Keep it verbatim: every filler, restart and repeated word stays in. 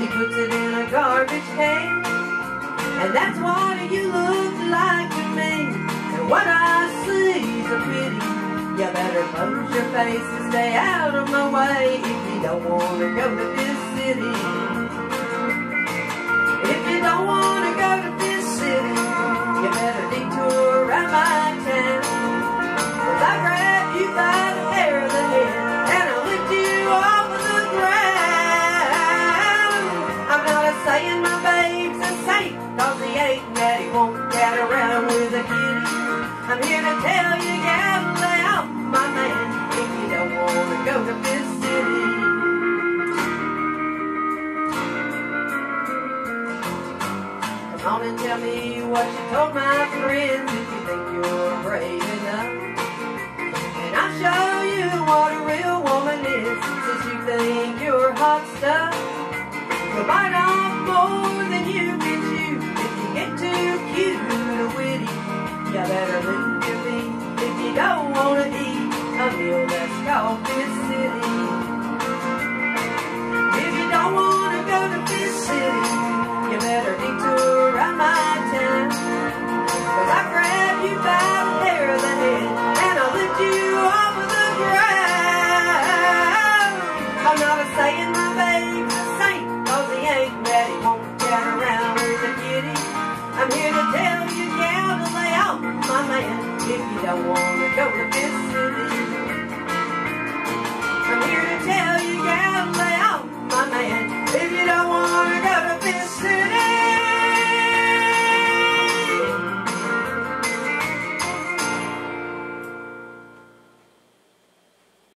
he puts it in a garbage can. And that's what you look like to me. And what I see is a pity. You better close your face and stay out of my way if you don't want to go to this city. If you don't want to go to this city, you better detour around my town. Cause I grab you by the hair of the head and I'll lift you off of the ground. I'm not a saying my babe's a saint, cause he ain't that he won't get around with a kitty. I'm here to tell you, gal, lay off my man if you don't want to go to this city. Come on and tell me what you told my friends if you think you're brave